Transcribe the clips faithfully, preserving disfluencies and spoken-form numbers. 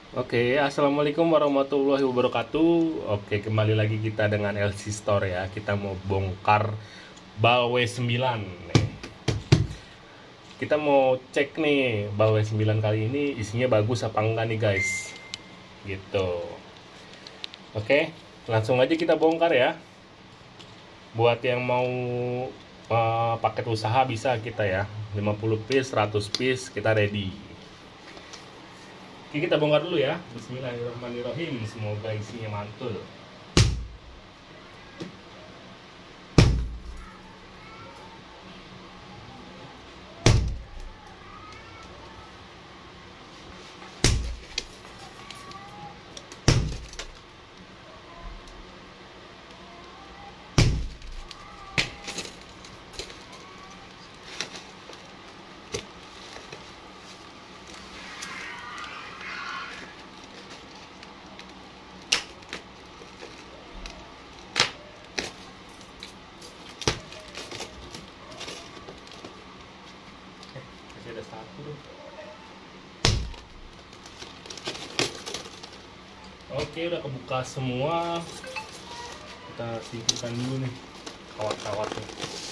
Oke, assalamualaikum warahmatullahi wabarakatuh. Oke, kembali lagi kita dengan L C Store ya. Kita mau bongkar bal W sembilan. Nih. Kita mau cek nih bal W sembilan kali ini isinya bagus apa enggak nih guys. Gitu. Oke, langsung aja kita bongkar ya. Buat yang mau uh, paket usaha bisa kita ya. lima puluh piece, seratus piece kita ready. Oke, kita bongkar dulu ya. Bismillahirrahmanirrahim. Semoga isinya mantul. Masih ada satu tuh. Oke, udah kebuka semua. Kita singkirkan dulu nih kawat-kawatnya.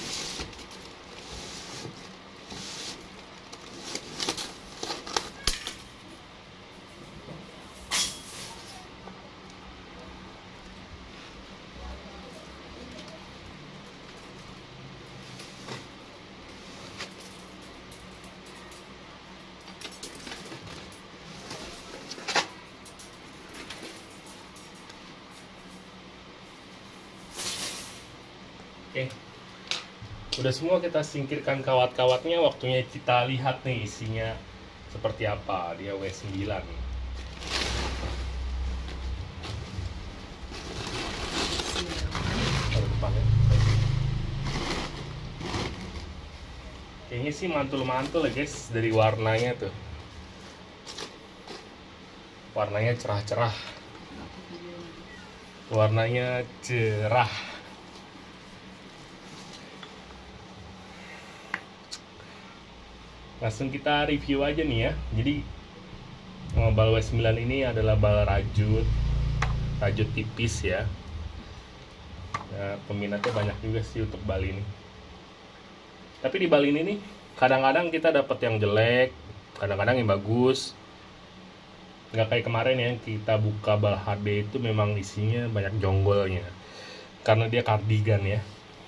Oke, udah semua kita singkirkan kawat-kawatnya. Waktunya kita lihat nih isinya seperti apa dia W sembilan. Taruh depan ya. Kayaknya sih mantul-mantul ya guys, dari warnanya tuh. Warnanya cerah-cerah. Warnanya cerah. Langsung kita review aja nih ya. Jadi bal W sembilan ini adalah bal rajut rajut tipis ya. Nah, peminatnya banyak juga sih untuk bal ini. Tapi di bal ini nih kadang-kadang kita dapat yang jelek, kadang-kadang yang bagus. Nggak kayak kemarin ya, kita buka bal H D itu memang isinya banyak jonggolnya karena dia kardigan ya.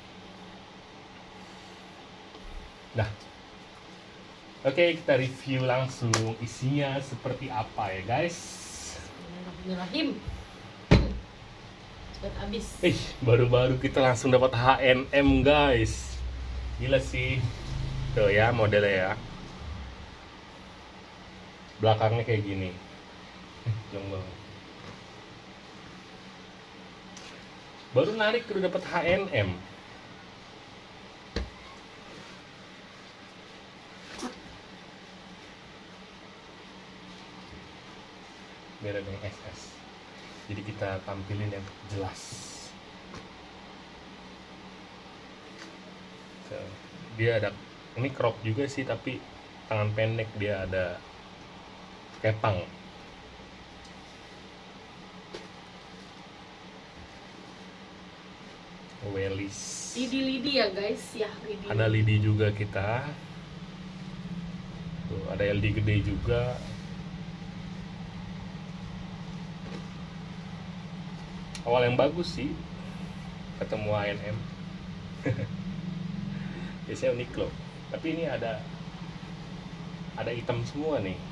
Nah, oke, kita review langsung isinya seperti apa ya guys. Bismillahirrahmanirrahim. Cepat habis. Ih, baru-baru kita langsung dapat H and M guys. Gila sih. Tuh ya modelnya ya. Belakangnya kayak gini. Jonggol. Baru narik udah dapat H and M. Biar ada yang S S. Jadi kita tampilin yang jelas. So, dia ada ini crop juga sih, tapi tangan pendek, dia ada kepang. Welis. Lidi-lidi ya guys, ya lidi. Ada lidi juga kita. Tuh, ada L D gede juga. Awal yang bagus sih ketemu A N M. Biasanya unik loh, tapi ini ada ada hitam semua nih,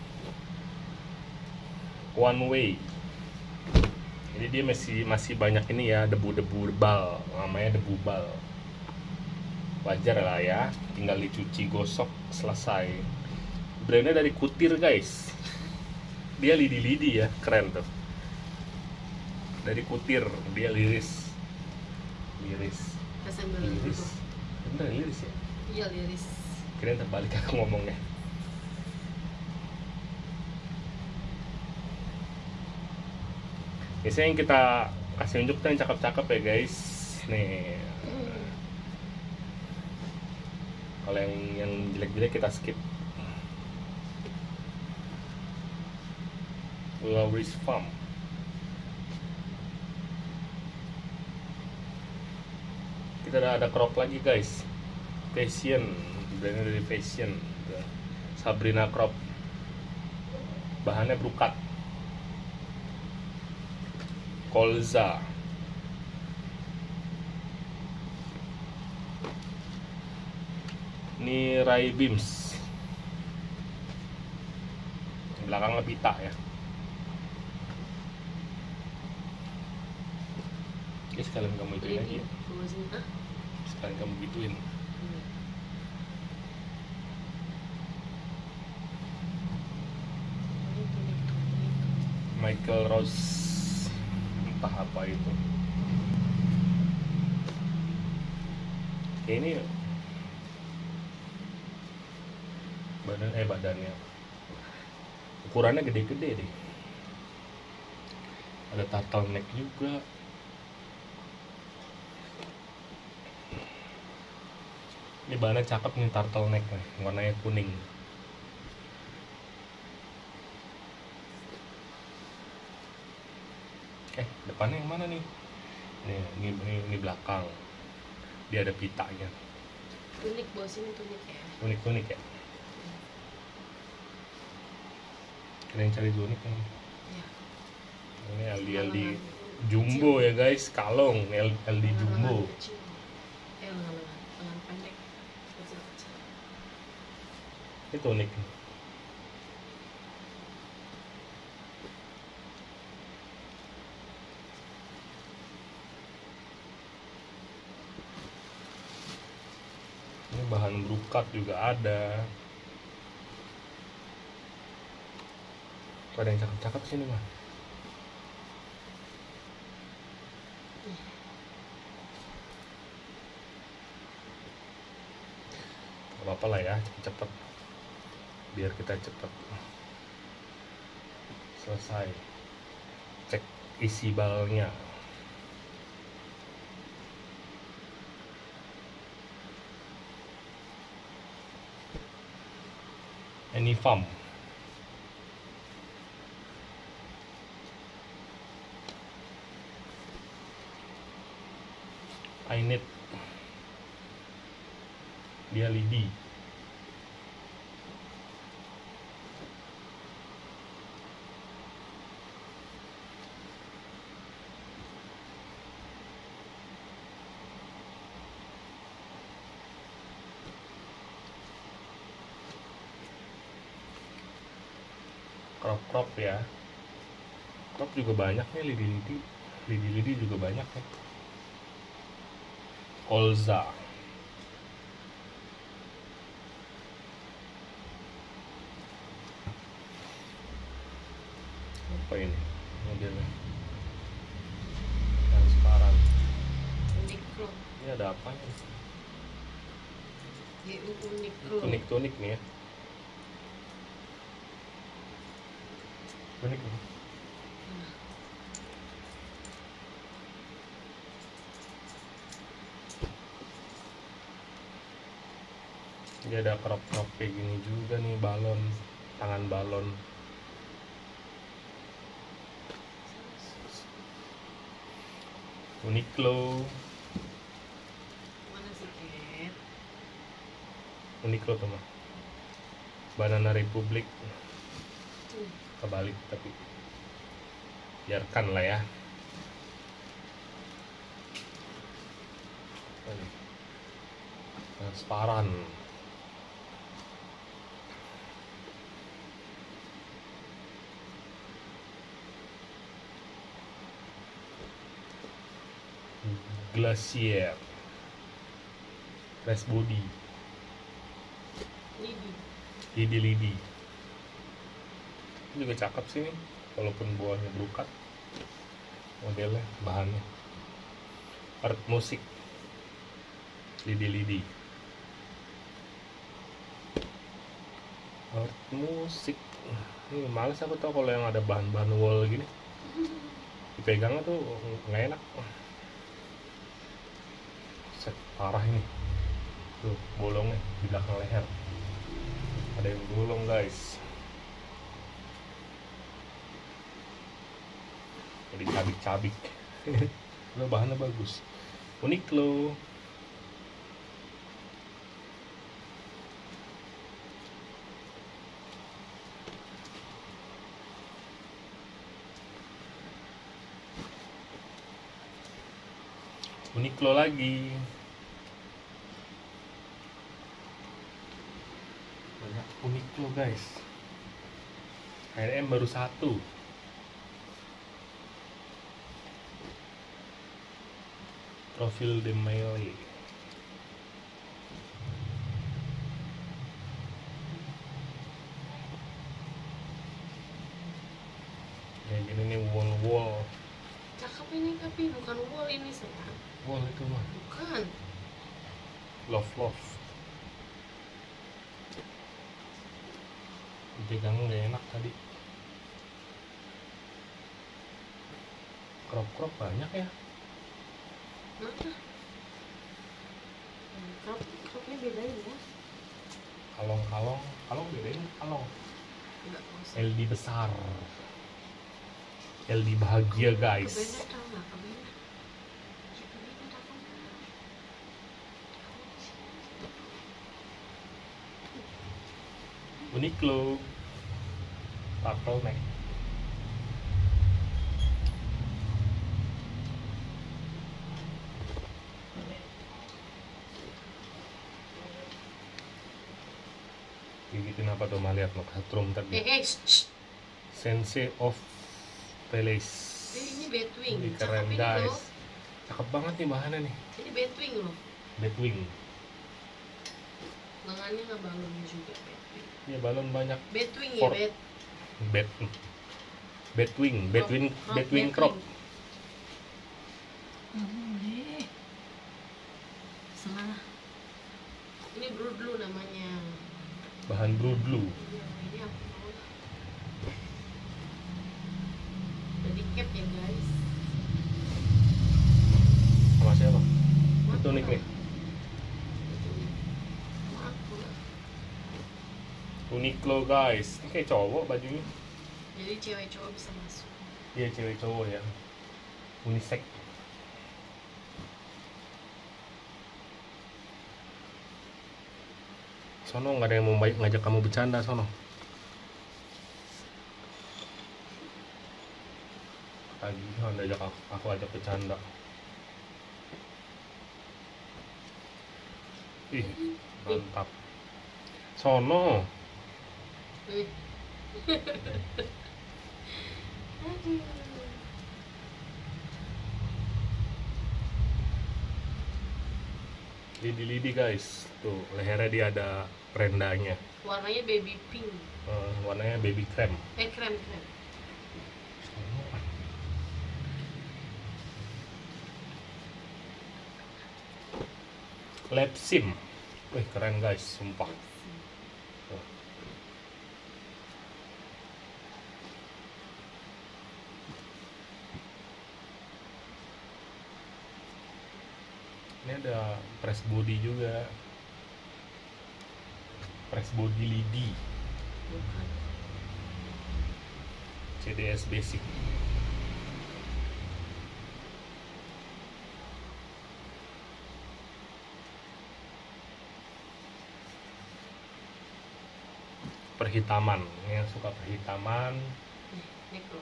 one way. Jadi dia masih masih banyak ini ya, debu-debu bal, namanya debu bal. Wajar lah ya, tinggal dicuci, gosok, selesai. Brandnya dari Kutir guys. Dia lidi-lidi ya, keren tuh. Dari Kutir, dia liris. Liris. Sambil Liris. duduk. Bener liris ya? Iya liris. Kirain terbalik aku ngomongnya. Biasanya yang kita kasih unjuk tuh yang cakep-cakep ya guys. Nih. Kalau yang yang jelek-jelek kita skip. Lowry's Farm. Kita ada, ada crop lagi guys, Fashion, brandnya dari Fashion, Sabrina crop, bahannya brokat. Colza, ini Ray Beams, belakangnya pita ya. Oke, sekalian kamu ituin lagi ya. Sekalian kamu gituin. Michael Rose, entah apa itu. Oke, ini badan eh badannya ukurannya gede-gede deh. Ada turtleneck juga. Ini bahannya cakep nih, turtleneck nih, warnanya kuning. Eh, depannya yang mana nih? Nih, ini, ini, ini belakang. Dia ada pitanya. Tunik bos, ini tunik ya. Unik-unik ya. Kalian cari tunik nih. Ya. Ini L D L D jumbo ya guys, kalong L D jumbo. Kecil. Eh, lengan-lengan, lengan pendek. Kecil-kecil. Ini tunik. Ini bahan brokat juga ada. Tuh ada yang cakep-cakep sini mah. Gak apa-apa lah ya, cepet-cepet. Biar kita cepet selesai cek isi balnya. Any farm. I need. Dia lidi. Crop-crop ya. Crop juga banyak nih, lidi-lidi. Lidi-lidi juga banyak ya. Colza. Apa ini modelnya? Transparan. Uniklo. Ini ada apanya? G U Uniklo. Tunik-tunik nih ya. Tunik nih. Jadi ada crop-crop kayak gini juga nih, balon, tangan balon. Uniqlo. Mana sih, Ket? Uniqlo tuh mah. Banana Republic. Tuh. Kebalik tapi biarkan lah ya. Transparan. Glacier. Fresh body. Lidi. Lidi-lidi. Ini juga cakep sih nih, walaupun buahnya brokat. Modelnya, bahannya art musik. Lidi-lidi. Art musik. Ini males aku tau kalau yang ada bahan-bahan wall gini. Dipegangnya tuh nggak enak. Set, parah ini. Tuh, bolongnya di belakang leher. Ada yang bolong guys. dicabik-cabik. Udah bahannya bagus. Uniqlo. Uniqlo lagi. Banyak Uniqlo guys. H and M baru satu. Profil de Maille. Ya gini nih wall wall. Cakep ini tapi bukan wall ini sayang. Wall itu mah. Bukan. Love love. Pegangnya gak enak tadi. Crop crop banyak ya. Mana? Crop cropnya bedain ya. Kalong kalong kalong bedain kalong. Enggak usah. L D besar. L D bahagia guys. Kebenar tau nggak kebenar? Ya kebenar aku. Uniqlo. Turtleneck. Gigitin apa tuh mah lihat lo katrum tadi. Eh, eh, shh. Sense of Palace. Eh, ini Batwing. Ini Cakep keren ini guys. loh. Cakep banget nih bahannya nih. Ini Batwing loh. Batwing. Lengannya nggak balon juga Batwing. Iya balon banyak. Batwing ya, For- Bat. Bat Batwing, Batwing, Crop, Batwing Batwing. crop. Nggak boleh. Salah. Ini Blue Blue namanya. Bahan blue blue. Iya, ini aku mau. Udah di cap ya guys. Sama siapa? Sama Itu aku unik lah. nih. Itu nih. Sama aku lah. Uniqlo guys. Ini kayak cowok bajunya. Jadi cewek cowok bisa masuk. Iya cewek cowok ya. Unisex. Sono nggak ada yang mau baik ngajak kamu bercanda Sono. Lagi anda ajak aku, aku ajak bercanda. Ih mantap. Sono. Eh. Aduh. Lidi-lidi guys. Tuh lehernya dia ada rendahnya. Warnanya baby pink. Eh, warnanya baby cream. Eh krem krem. Lab sim. Wih keren guys, sumpah. Tuh. Ini ada press body juga. Press body lidi. Bukan. C D S basic. Perhitaman, yang suka perhitaman. Eh, Nekro.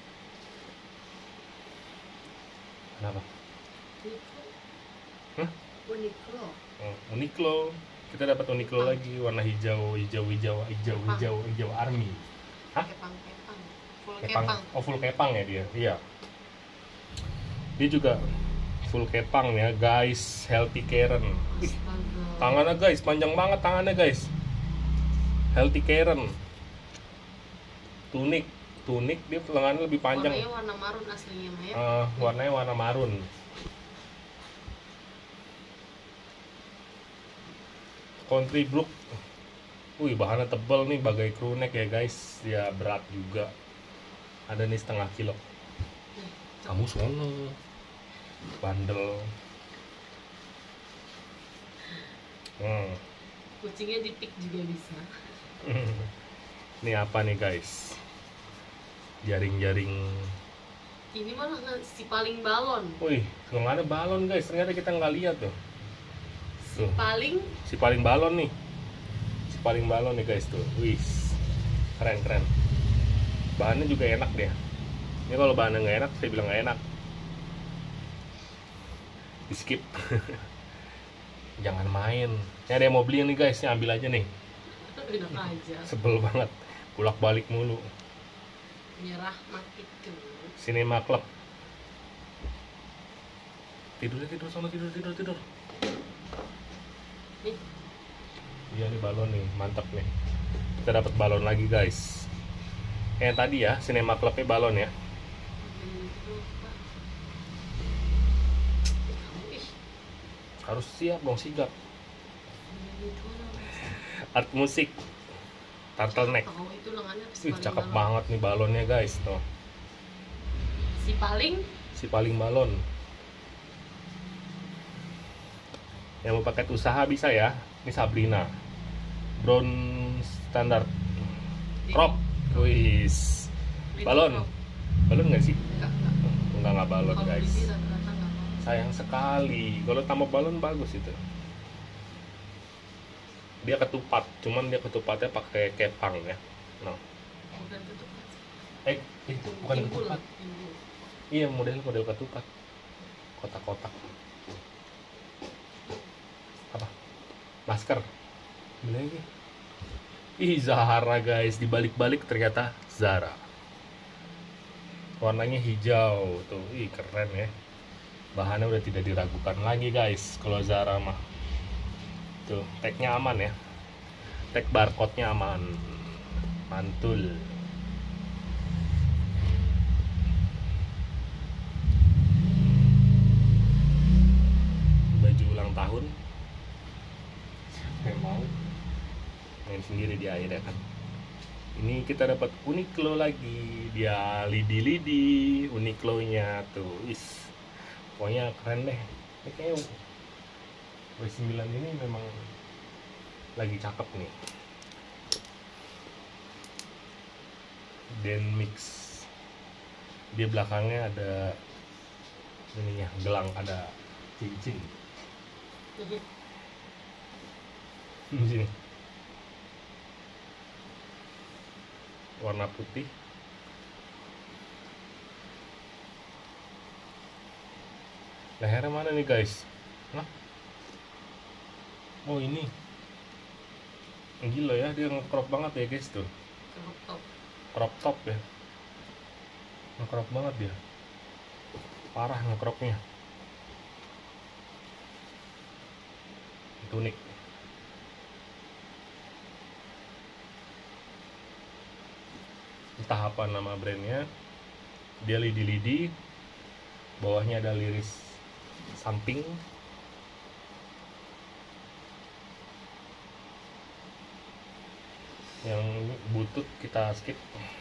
Kenapa? Nekro. Hah? Oh, Nekro. Oh, Uniqlo. Kita dapat Uniqlo lagi warna hijau, hijau, hijau, hijau, hijau, hijau army. Hah? Kepang kepang. Full Kepang. kepang. Oh, full kepang ya dia. Iya. Dia juga full kepang ya, guys. Healthy Karen. Ih, Astaga. tangannya guys, panjang banget tangannya guys. Healthy Karen. Tunik, tunik dia lengannya lebih panjang. Warnanya warna marun aslinya Maya. Eh, warnanya warna marun. Country Brook. Wih, bahannya tebal nih, bagai crew neck ya guys. Dia berat juga. Ada nih setengah kilo. Kamu sono. Bandel. Hmm. Kucingnya dipik juga bisa. Ini apa nih guys? Jaring-jaring Ini malah nggak- si paling balon. Wih, nggak ada balon guys, ternyata kita nggak lihat tuh. Tuh, Paling si paling balon nih. Si paling balon nih guys tuh. Wih, keren keren. Bahannya juga enak dia. Ini kalau bahannya nggak enak, saya bilang nggak enak. Di skip. Jangan main. Ini ada yang mau beli nih guys, ini ambil aja nih. enak aja. Sebel banget, bolak balik mulu. Nyerah mati tuh. Cinema Club. Tidur tidur sama tidur tidur tidur. Nih, Iya nih balon nih, mantap nih. Kita dapat balon lagi guys. Kayak tadi ya, Cinema Clubnya balon ya. hmm, lupa. Ih, kamu ih. Harus siap dong, sigap. Ini itu lah. Art musik. Turtleneck. Oh, itu lengannya si Wih, paling cakep balon. banget nih balonnya guys tuh. Si paling Si paling balon. Yang mau paket usaha bisa ya. Ini Sabrina. Brown standar. Crop. Wis. Lady Balon. Crop. Balon nggak sih? Enggak, enggak. Enggak nggak balon Kalau guys. beli rata-rata enggak apa. Sayang sekali. Kalau tambah balon bagus itu. Dia ketupat, cuman dia ketupatnya pakai kepang ya. No. Bukan tutup. Eh, itu bukan Timbul, ketupat. timbul. Iya, model model ketupat. Kotak-kotak. Apa? Masker. Beli lagi. Ih, Zara guys, dibalik-balik ternyata Zara. Warnanya hijau tuh. Ih, keren ya. Bahannya udah tidak diragukan lagi guys kalau Zara mah. Tuh, tagnya aman ya. Tag barcode-nya aman. Mantul. Baju ulang tahun. Saya mau main sendiri di air ya kan. Ini kita dapat Uniqlo lagi. Dia lidi-lidi Uniqlo-nya tuh. Is. Pokoknya keren deh. Ini kayaknya W sembilan ini memang lagi cakep nih. Den Mix. Dia belakangnya ada ininya, gelang, ada cincin. Di sini. Warna putih. Lehernya mana nih guys? Hah? Oh ini. Gila ya, dia nge-crop banget ya guys tuh. Crop top. Crop top ya. Nge-crop banget dia. Parah nge-cropnya. Itu unik. Entah apa nama brandnya. Dia lidi-lidi. Bawahnya ada liris samping. Yang butut kita skip.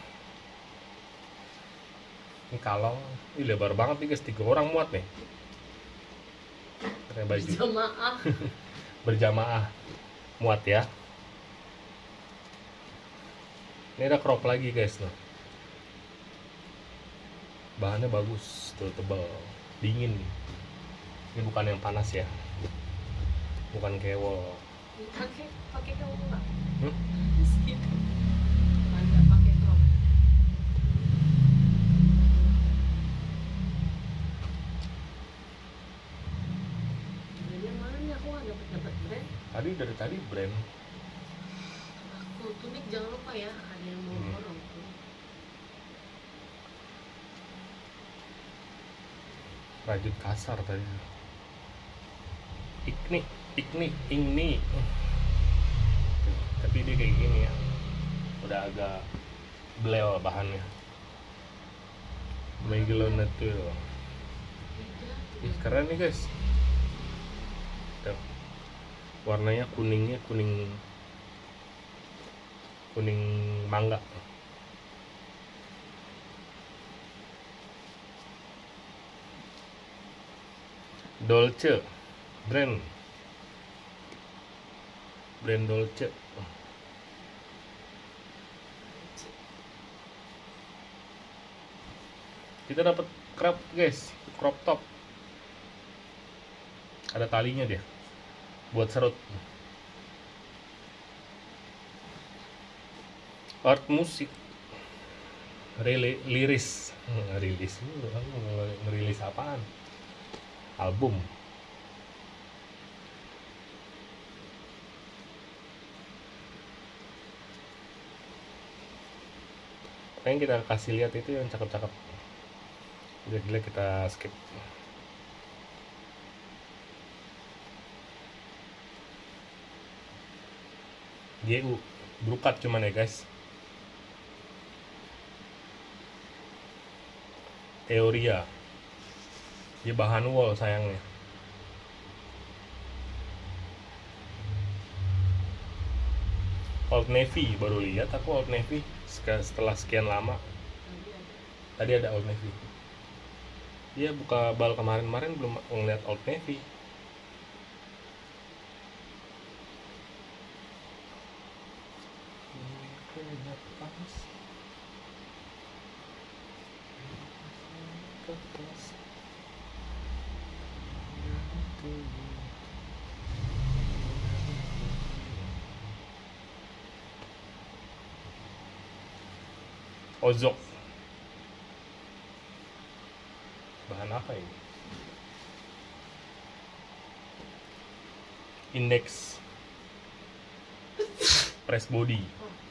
Ini kalong, ini lebar banget nih guys, tiga orang muat nih. Pakai baju Jamaah. berjamaah muat ya. Ini ada crop lagi guys loh. Bahannya bagus, tuh tebal, dingin. Ini bukan yang panas ya, bukan kewol. Pakai pakai kamu enggak? Hmm? Gitu. Ada pakai crop. Brandnya mana nih? Aku nggak dapat dapat brand. Tadi dari tadi brand. Aku tunik jangan lupa ya. Ada yang mau Hmm. borong tuh. Rajut kasar tadi. Ikni, ikni, ingni. Tuh, tapi dia kayak gini ya. Udah agak bleo bahannya. Megalona tuh. Tidak. Ih, keren nih guys. Tuh. Warnanya kuningnya kuning kuning mangga. Dolce brand brand Dolce. Kita dapat crop guys, crop top. Ada talinya dia buat serut. Art musik, Rili, liris, hmm, rilis, ngerilis apaan? Album. Pengen kita kasih lihat itu yang cakep-cakep. Gila-gila kita skip. G U Brukat cuman ya guys. Teoria. Dia bahan wall sayangnya. Old Navy baru lihat aku Old Navy setelah sekian lama. Tadi ada Old Navy. Dia buka bal kemarin-kemarin belum ngeliat Old Navy. Ozok. Bahan apa ini? Index press body.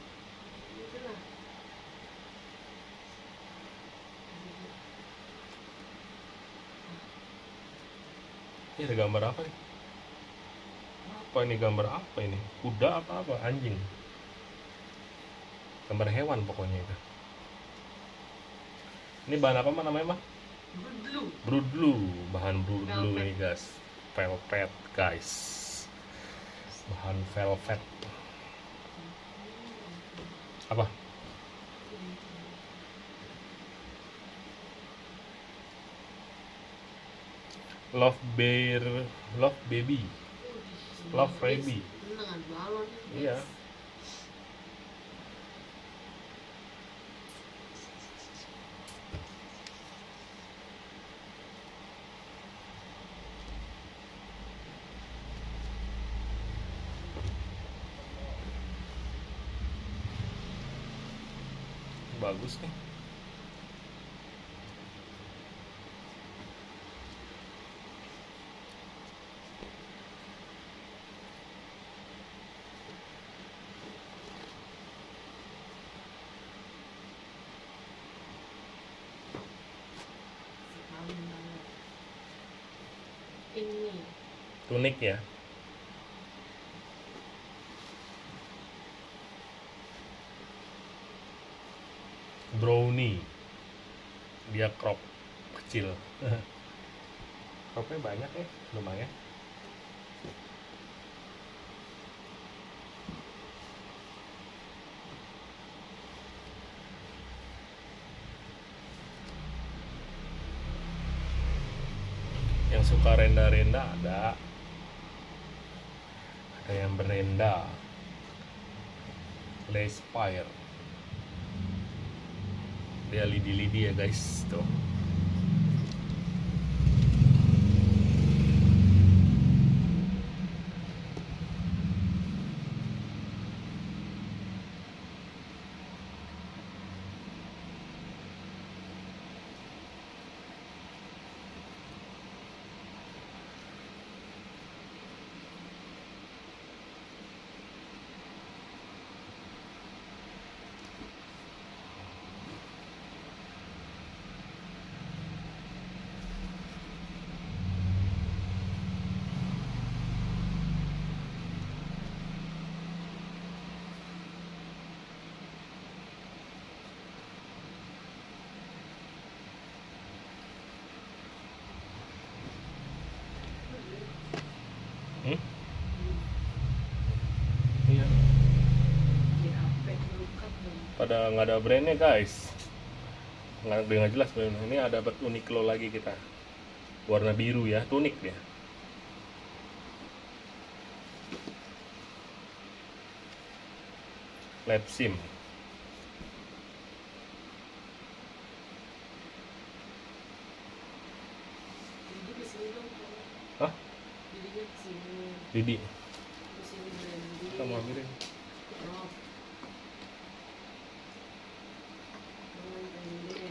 Ini ada gambar apa nih? Apa ini gambar apa ini? Kuda apa apa? Anjing. Gambar hewan pokoknya itu. Ini bahan apa mah namanya mah? Broodloo. Broodloo, bahan broodloo ini guys. Velvet guys. Bahan velvet. Apa? Love bear, love baby, love baby. Dengan balon. Iya. Bagus nih. Ini Tunik ya. Brownie. Dia crop kecil. Cropnya banyak ya, lumayan. Yang suka renda-renda ada. Ada yang berenda. Lace Fire. Dia lidi-lidi ya guys tuh. Hmm? Iya. Pada nggak ada brandnya guys. Nggak nggak jelas brandnya. Ini ada dapat Uniqlo lagi kita. Warna biru ya, tunik dia. Lab sim. sini. Didi, Di sini Brandy. kita mau ambilin. Oh. Oh, Brandy.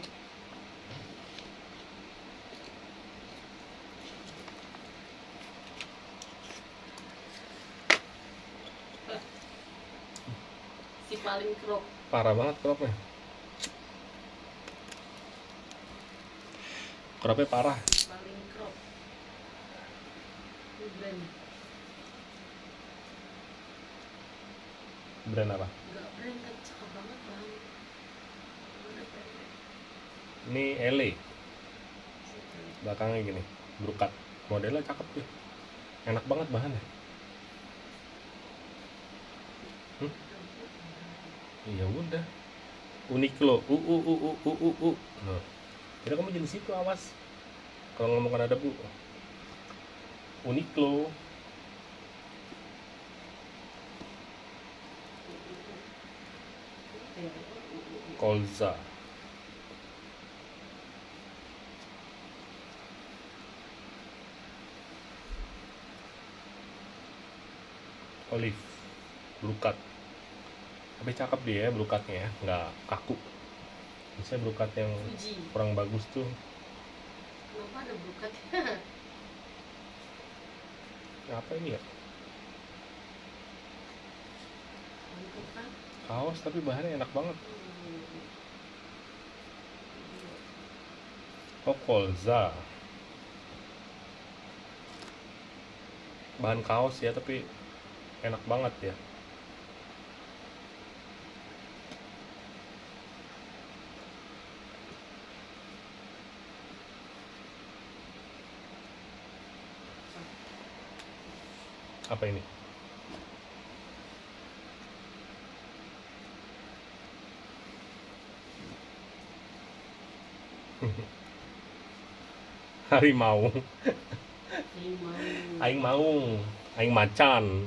Si paling krop. Parah banget cropnya. Cropnya parah. Paling krop. Ini brand. Brand apa? Enggak brand kan cakep banget bang. Mana brand? Ini L A. Belakangnya gini, brokat. Modelnya cakep tuh. Enak banget bahannya. Hmm? Iya udah. Uniqlo. U u u u u u u. Nah. Jadi kamu jenis itu awas. Kalau ngomong ada debu. Uniqlo. Kolza. Olive. Brokat. Tapi cakep dia ya brokatnya ya, nggak kaku. Biasanya brokat yang Fuji. kurang bagus tuh. Kenapa ada brokatnya? Apa ini ya? Mantap kan? Kaos tapi bahannya enak banget. Oh, Kolza. Bahan kaos ya, tapi enak banget ya. Apa ini? Harimau. Ini mau. Aing mau, aing macan.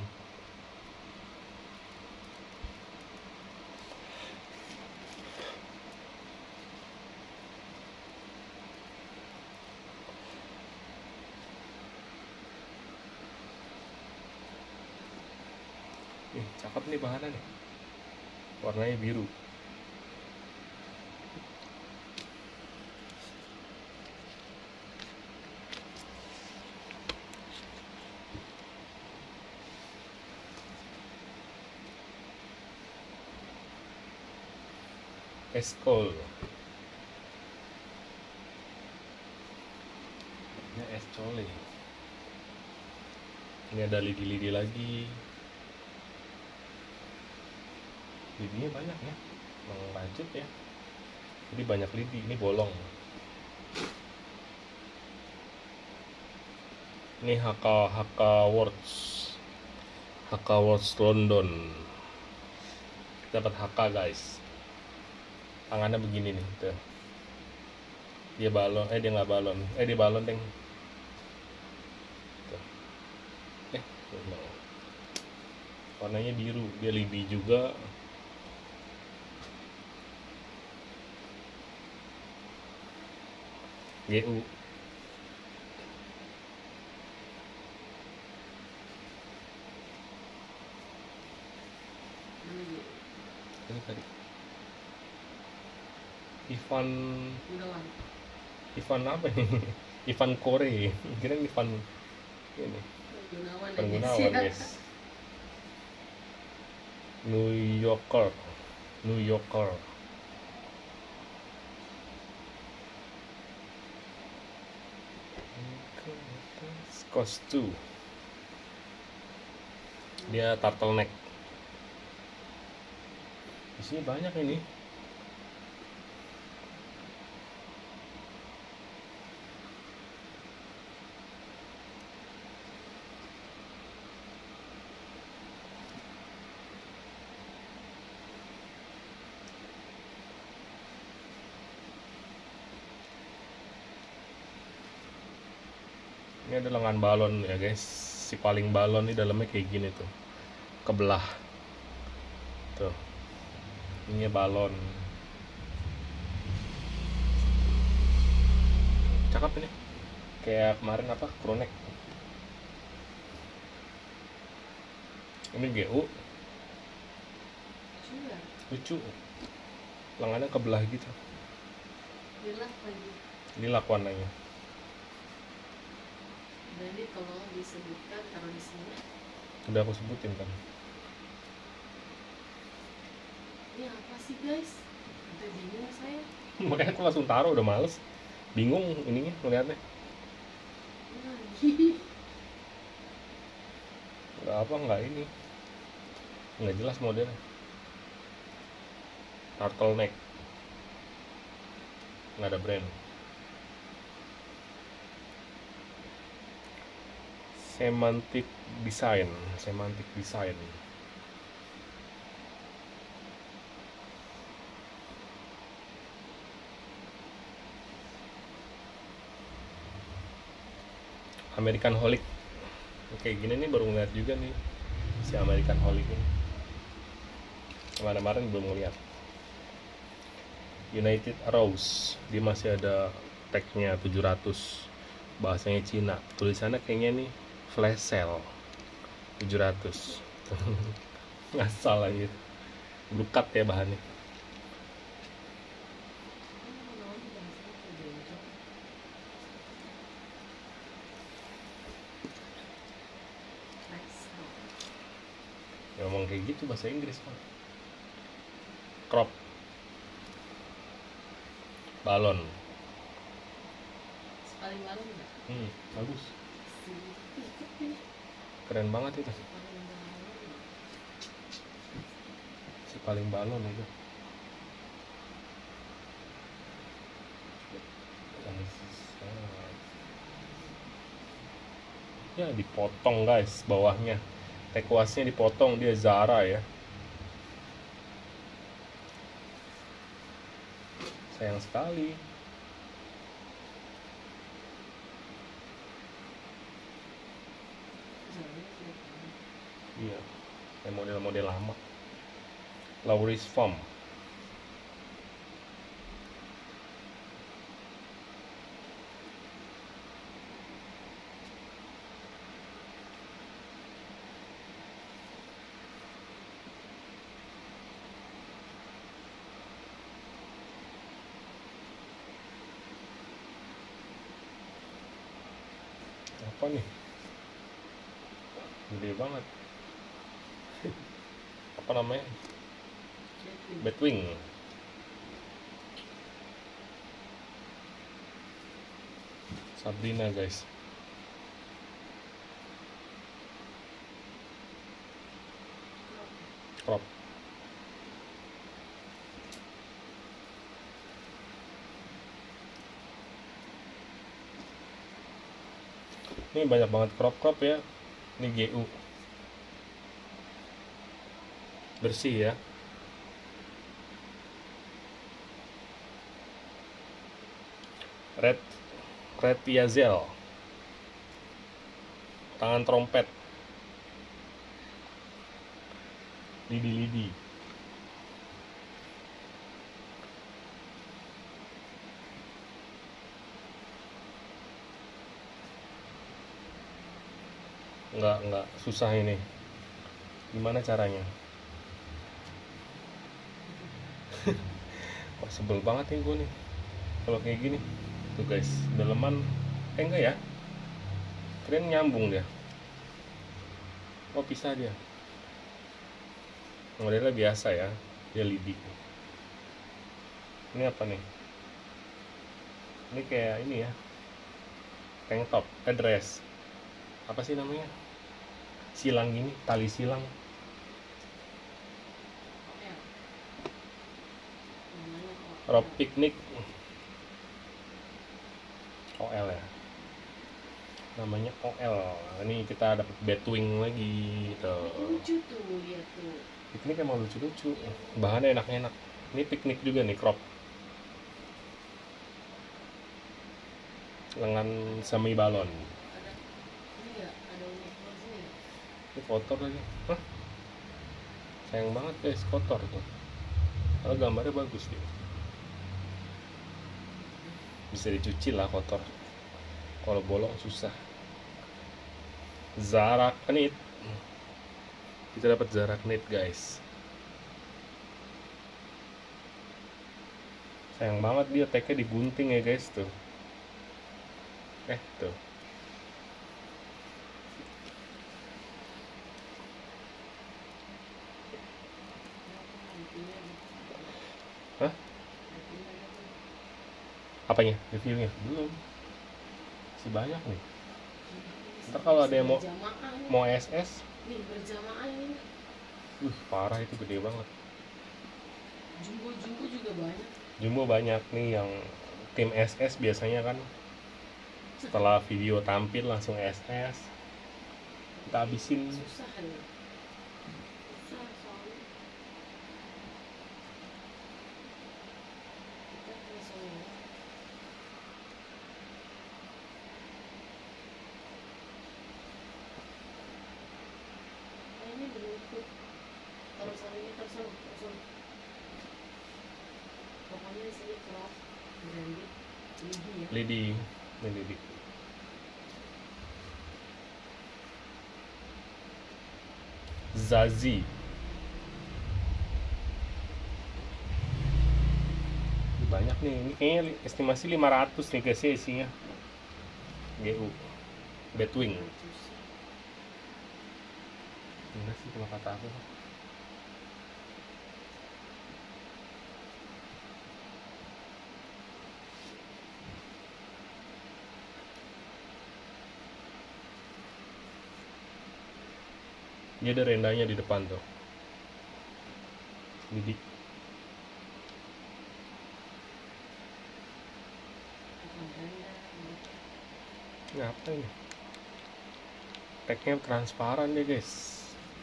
Nih, cakep nih bahannya nih. Warnanya biru. Eskol. Ini es cole. Ini ada lidi-lidi lagi. Lidinya banyak ya, emang rajut ya. Jadi banyak lidi. Ini bolong. Ini H K H K Words, H K Words London. Dapat H K guys. Tangannya begini nih, tuh. Dia balon, eh dia nggak balon, eh dia balon deng. Tuh. Eh, tuh. Warnanya biru, dia lidi juga. G U. Ini tadi Ivan Gunawan. Ivan apa nih? Ivan Kore. Kira Ivan ini. Gunawan Ivan aja Gunawan sih. guys. New Yorker. New Yorker. Cost two. Dia turtleneck. Di sini banyak ini. Ini ada lengan balon ya guys. Si paling balon ini dalamnya kayak gini tuh, kebelah tuh. Ini balon. Cakep ini. Kayak kemarin apa? Crewneck. Ini G U, Juga. lucu. Lengannya kebelah gitu. Lilah lagi. Lilak warnanya. Jadi kalau disebutkan taruh di sini. Udah aku sebutin kan. Ini apa sih guys? Udah bingung saya. Makanya aku langsung taruh, udah males. Bingung ininya ngeliatnya. Lagi. Nggak apa, nggak ini. Nggak jelas modelnya. Turtleneck. Nggak ada brand. Semantic design, semantic design. American Holic. Oke, gini nih baru ngeliat juga nih si American Holic ini. Kemarin-kemarin belum ngeliat. United Rose, dia masih ada tagnya tujuh ratus, bahasanya Cina, tulisannya kayaknya nih flash sale tujuh ratus. Ngasal aja, brukat ya bahannya. Ya, ngomong kayak gitu bahasa Inggris kan. Crop balon. Paling malam enggak? Hmm, bagus, Sedikit. keren banget itu. Paling malam. Si paling balon itu. Ya dipotong guys bawahnya, tekuasnya dipotong, dia Zara ya. Sayang sekali. Iya, kayak model-model lama. Lauris Foam. Apa nih? Gede banget. Apa namanya? Batwing. Sabrina guys. Crop. Ini banyak banget crop-crop ya. Ini G U. Bersih ya. Red Red Piazel. Tangan trompet. Lidi-lidi. Enggak, enggak susah ini. Gimana caranya? Wah, sebel banget nih gue nih kalau kayak gini. Tuh guys, daleman eh enggak ya? Keren, nyambung dia. Oh, pisah dia. Modelnya biasa ya, dia lidi. Ini apa nih? Ini kayak ini ya, tank top, eh dress. Apa sih namanya? Silang ini, tali silang. Rob Picnic. O L ya. Namanya O L. Ini kita dapat Batwing lagi tuh. Lucu tuh dia tuh. Piknik emang lucu-lucu. Bahannya enak-enak. Ini piknik juga nih, crop. Lengan semi balon. Ada ini ya, ada unik sini ya. Ini kotor lagi. Hah? Sayang banget guys, kotor tuh. Kalau gambarnya bagus dia. Bisa dicuci lah kotor. Kalau bolong susah. Zara Knit. Kita dapat Zara Knit guys. Sayang banget dia tagnya digunting ya guys tuh. Eh tuh. Hah? Apanya? Reviewnya? Belum. Masih banyak nih. Ntar kalau ada yang mau mau S S, nih berjamaah ini. uh parah itu gede banget. Jumbo-jumbo juga banyak. Jumbo banyak nih yang tim S S biasanya kan setelah video tampil langsung S S. Kita habisin. Susah ya. Susah soalnya. Kita langsung ya. Ini berlutut. Terus ini terus terus. Pokoknya sini crop branded Lidi ya. Lidi, ini Lidi. Zazie. Banyak nih, ini kayaknya estimasi lima ratus nih guys ya isinya. G U Batwing. Mana sih kalau kata aku? Dia ada rendanya di depan tuh. Lidi. Ini apa ini? Tagnya transparan deh guys.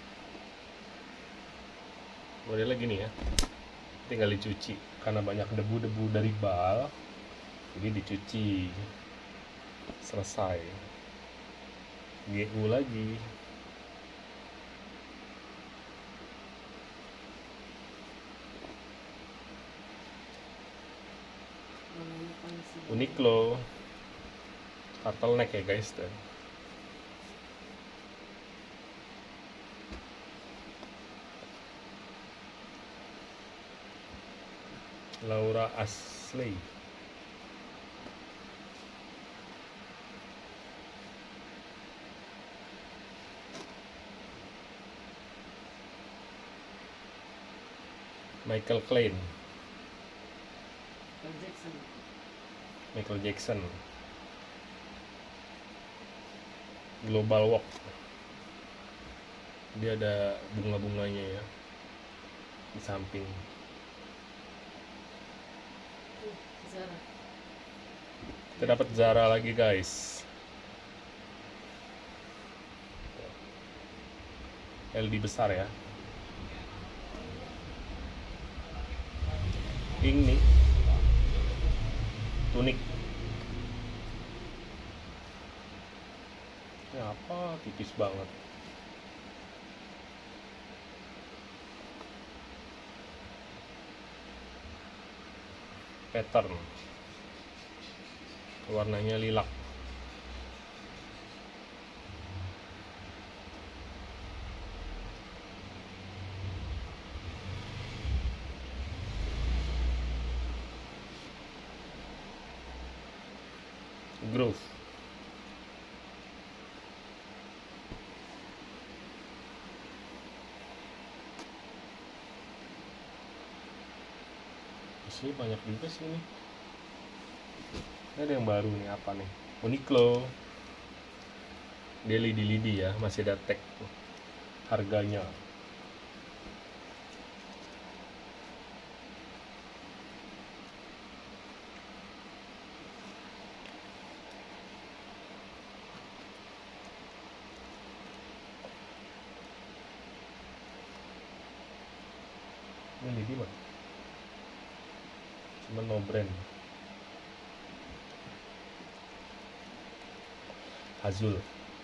Modelnya gini ya, tinggal dicuci karena banyak debu-debu dari bal, jadi dicuci selesai. G U lagi. Uniqlo turtleneck ya guys tuh. Laura Ashley. Michael Klein. Michael Jackson. Michael Jackson. Global Walk. Dia ada bunga-bunganya ya di samping. Zara. Kita dapat Zara lagi guys. L D besar ya. Ini tunik. Ini apa? Tipis banget. Pattern. Warnanya lilac. Groove. Di sini banyak juga sih ini. Ini ada yang baru nih, apa nih? Uniqlo. Dia lidi-lidi ya, masih ada tag harganya. Ini lidi mah cuma no brand. Azul.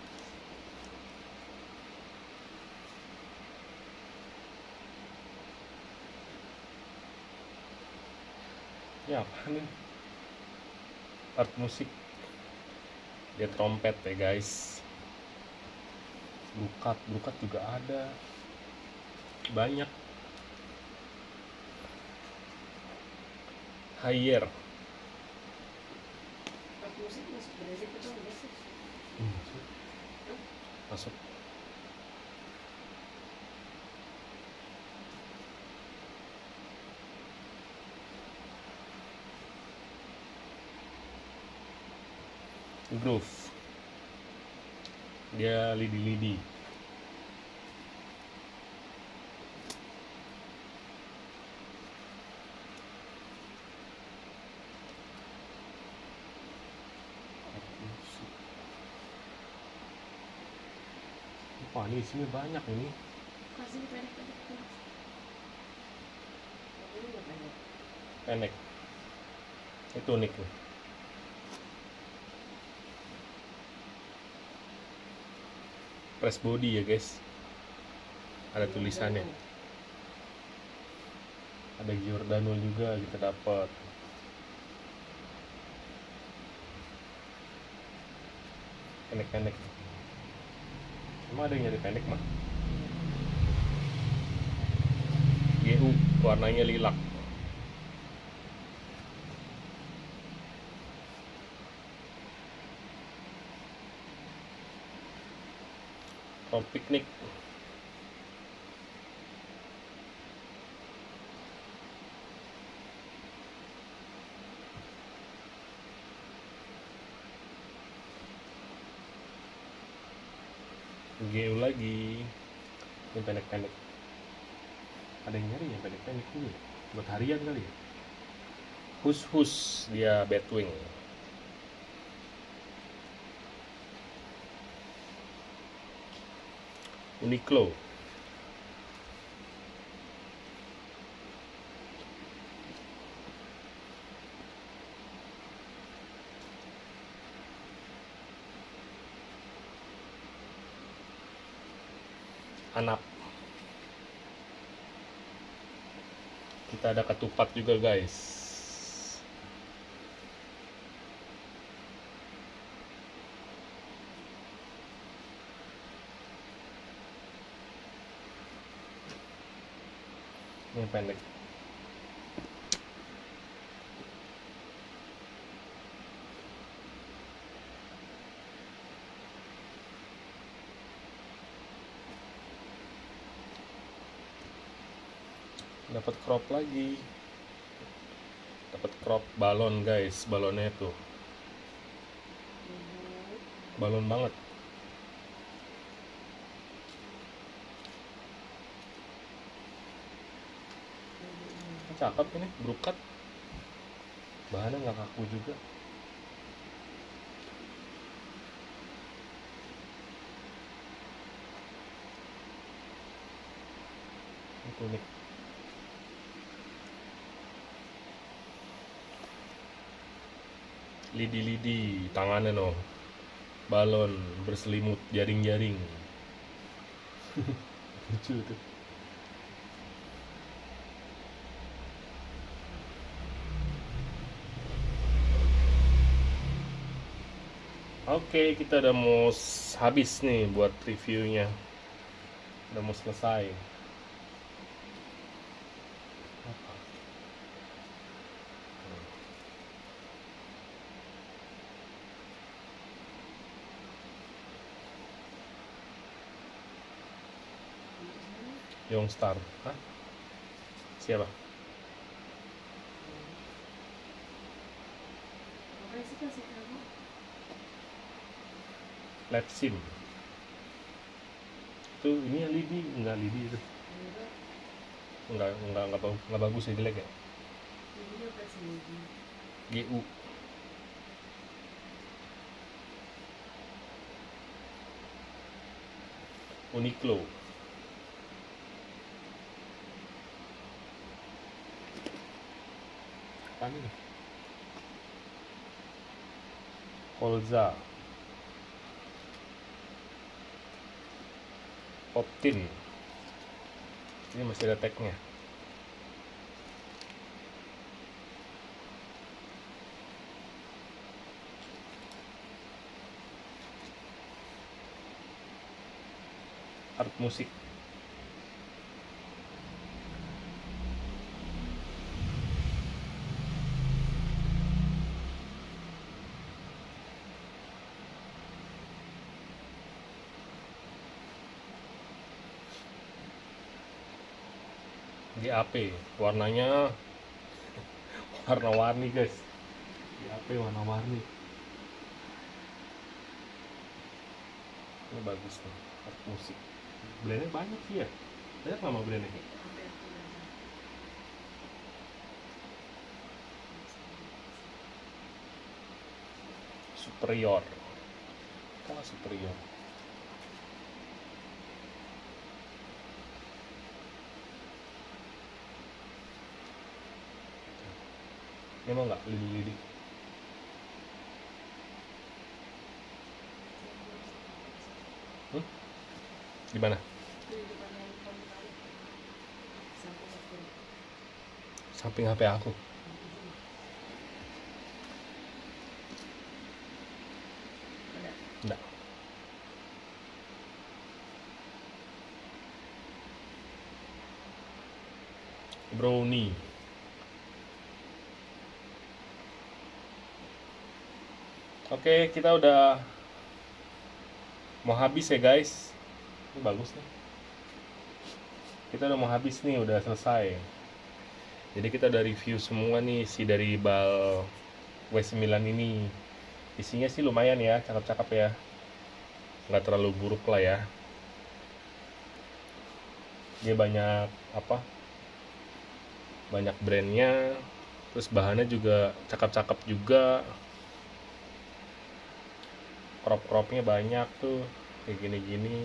Ini apa nih? Art musik. Dia trompet ya guys. Brukat, brukat juga ada. banyak. Higher. Pas musik masuk Brazil itu enggak sih? Hmm, masuk. Groove. Dia lidi-lidi. Wah, ini isinya banyak ini. Kasih pendek-pendek terus. Ini enggak pendek. Pendek. Itu unik nih. Press body ya guys. Ada tulisannya. Ada Giordano juga kita dapat. Pendek-pendek. Emang ada yang nyari pendek mah? G U warnanya lilac. From Picnic. G U lagi. Yang pendek-pendek. Ada yang nyari yang pendek-pendek ini. Buat harian kali ya. Hus-hus dia Batwing. Uniqlo. Anak. Kita ada ketupat juga guys. Ini yang pendek. Dapat crop lagi. Dapat crop balon guys, balonnya tuh. Balon banget. Cakep ini, brokat. Bahannya nggak kaku juga. Itu unik. Lidi-lidi, tangannya no. Balon berselimut jaring-jaring. Lucu tuh. Oke, kita udah mau habis nih buat reviewnya. Udah mau selesai. Apa? Youngstar. Hah? Siapa? Apa sih kasih kamu? Let sim. Itu ini yang lidi, enggak lidi itu. Enggak. Enggak enggak enggak, bagus, enggak bagus ya, jelek ya. Ini apa sih ini? G U. Uniqlo. Apa ini? Holza. Optin. Ini masih ada tagnya. Art musik. G A P warnanya warna-warni guys. G A P warna-warni. Ini bagus nih, art musik. Brandnya banyak sih ya. Banyak nama brandnya. Superior. Kalah superior. Ini mau nggak lidi-lidi? Hmm? Di mana? Samping H P aku. Enggak. Brownie. Oke, kita udah mau habis ya guys. Ini bagus nih. Kita udah mau habis nih, udah selesai. Jadi kita udah review semua nih si dari bal W sembilan ini. Isinya sih lumayan ya, cakep-cakep ya. Nggak terlalu buruk lah ya. Dia banyak apa? Banyak brandnya. Terus bahannya juga cakep-cakep juga. Crop-cropnya banyak tuh, kayak gini-gini.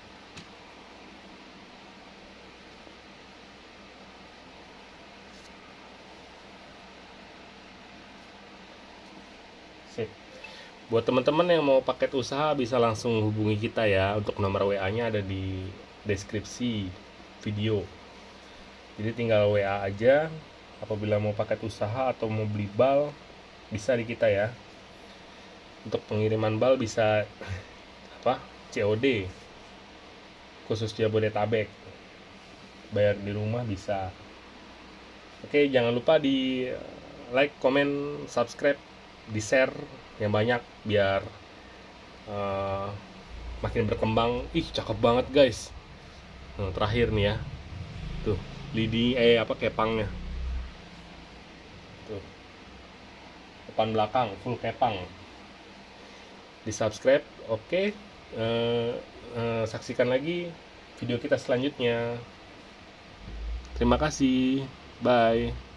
Sip. Buat teman-teman yang mau paket usaha bisa langsung hubungi kita ya. Untuk nomor W A-nya ada di deskripsi video. Jadi tinggal W A aja apabila mau paket usaha atau mau beli bal, bisa di kita ya. Untuk pengiriman bal bisa apa? C O D khusus Jabodetabek. Bayar di rumah bisa. Oke, jangan lupa di like, comment, subscribe, di share yang banyak biar uh, makin berkembang. Ih, cakep banget guys. Nah, terakhir nih ya. Tuh, lidi eh apa kepangnya. Tuh. Depan belakang full kepang. Di subscribe, oke. Okay. Uh, uh, saksikan lagi video kita selanjutnya. Terima kasih, bye.